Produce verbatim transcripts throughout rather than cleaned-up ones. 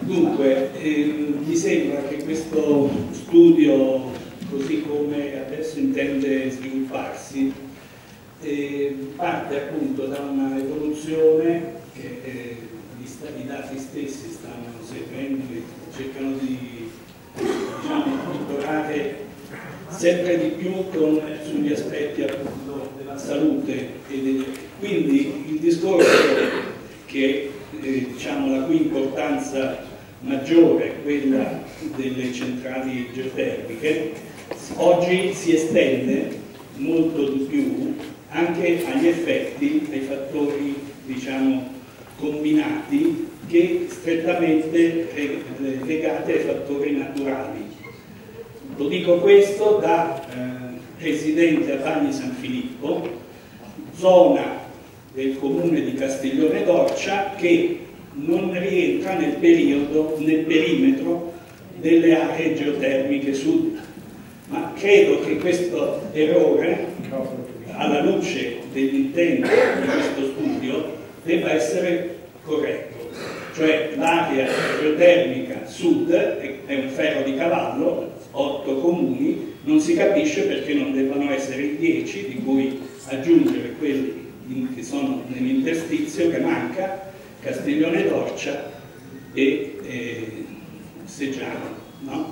Dunque, eh, mi sembra che questo studio, così come adesso intende svilupparsi, eh, parte appunto da una evoluzione che eh, i dati stessi stanno seguendo e cercano di, diciamo, monitorare sempre di più con, sugli aspetti appunto della salute e delle, quindi il discorso che eh, diciamo la cui importanza maggiore è quella delle centrali geotermiche oggi si estende molto di più anche agli effetti, ai fattori diciamo combinati che strettamente legati ai fattori naturali. Lo dico questo da eh, residente a Bagni San Filippo, zona del comune di Castiglione d'Orcia che non rientra nel, periodo, nel perimetro delle aree geotermiche sud. Ma credo che questo errore, alla luce dell'intento di questo studio, debba essere corretto. Cioè l'area geotermica sud è un ferro di cavallo, otto comuni, non si capisce perché non debbano essere dieci, di cui aggiungere quelli che sono nell'interstizio che manca, Castiglione d'Orcia e eh, Seggiano. No?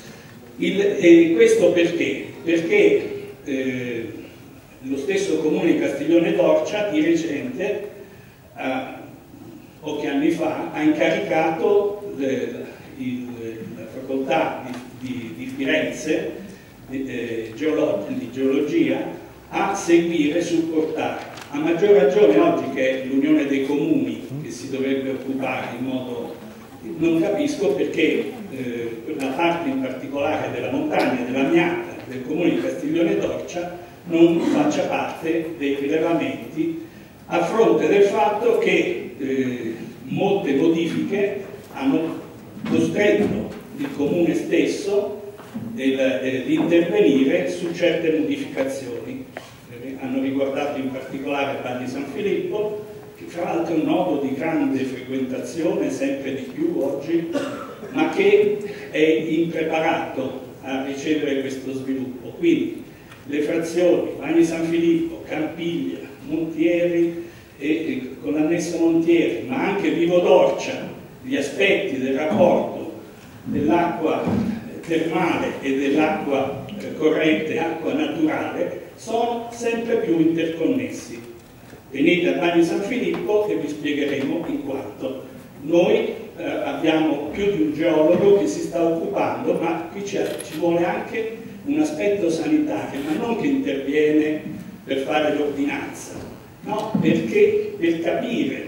Il, e questo perché? Perché eh, lo stesso comune di Castiglione d'Orcia di recente, eh, pochi anni fa, ha incaricato le, il, la facoltà di, di, di Firenze di, eh, geolog di geologia a seguire e supportare. A maggior ragione oggi che è l'Unione dei Comuni che si dovrebbe occupare in modo... non capisco perché eh, la parte in particolare della montagna, della Miata, del comune di Castiglione d'Orcia non faccia parte dei rilevamenti a fronte del fatto che eh, molte modifiche hanno costretto il comune stesso di eh, intervenire su certe modificazioni. Eh, hanno riguardato in particolare Bagni San Filippo, che fra l'altro è un nodo di grande frequentazione, sempre di più oggi, ma che è impreparato a ricevere questo sviluppo. Quindi le frazioni Bagni San Filippo, Campiglia, Montieri e, e con l'annesso Montieri, ma anche Vivo d'Orcia, gli aspetti del rapporto dell'acqua termale e dell'acqua eh, corrente, acqua naturale, sono sempre più interconnessi. Venite a Bagni San Filippo e vi spiegheremo in quanto. Noi eh, abbiamo più di un geologo che si sta occupando, ma qui ci vuole anche un aspetto sanitario, ma non che interviene per fare l'ordinanza, no? Perché per capire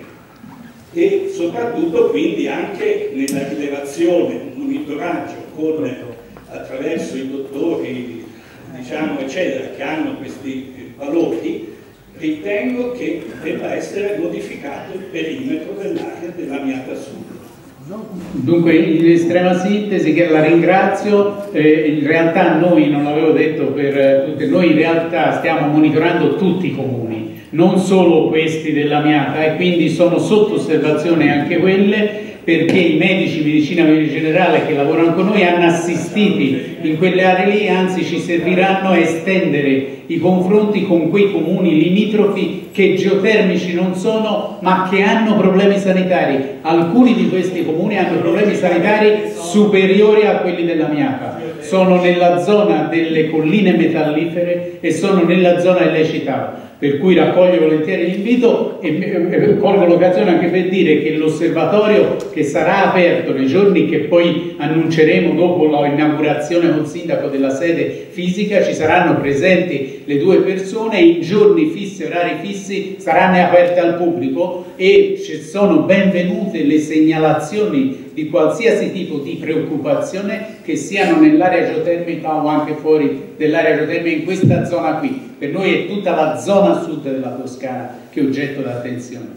e soprattutto quindi anche nella rilevazione, monitoraggio con, attraverso i dottori, diciamo, eccetera, che hanno questi valori, ritengo che debba essere modificato il perimetro dell'area della Miata Sud. Dunque, in estrema sintesi, che la ringrazio, eh, in realtà noi, non l'avevo detto per tutte, noi in realtà stiamo monitorando tutti i comuni, non solo questi della Miata, e quindi sono sotto osservazione anche quelle, perché i medici di medicina generale che lavorano con noi hanno assistiti in quelle aree lì, anzi ci serviranno a estendere i confronti con quei comuni limitrofi che geotermici non sono, ma che hanno problemi sanitari. Alcuni di questi comuni hanno problemi sanitari superiori a quelli della Miata. Sono nella zona delle colline metallifere e sono nella zona che lei citava. Per cui raccoglio volentieri l'invito e, e colgo l'occasione anche per dire che l'osservatorio che sarà aperto nei giorni che poi annunceremo dopo l'inaugurazione col sindaco della sede fisica, ci saranno presenti le due persone e in giorni fissi, orari fissi saranno aperte al pubblico e ci sono benvenute le segnalazioni di qualsiasi tipo di preoccupazione che siano nell'area geotermica o anche fuori dell'area geotermica in questa zona qui. Per noi è tutta la zona sud della Toscana che è oggetto d'attenzione.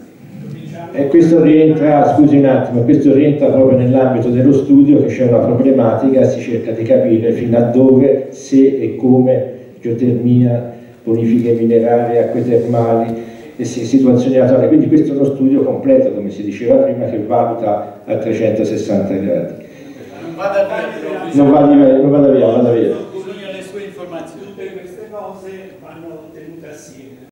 E questo rientra, scusi un attimo, questo rientra proprio nell'ambito dello studio, che c'è una problematica, si cerca di capire fino a dove, se e come geotermia, bonifiche minerarie, acque termali e situazioni aleatorie. Quindi questo è uno studio completo, come si diceva prima, che valuta a trecentosessanta gradi. Non vada via, non vada via, non vada via, vada via. Bisogna le sue informazioni. Tutte queste cose vanno tenute assieme.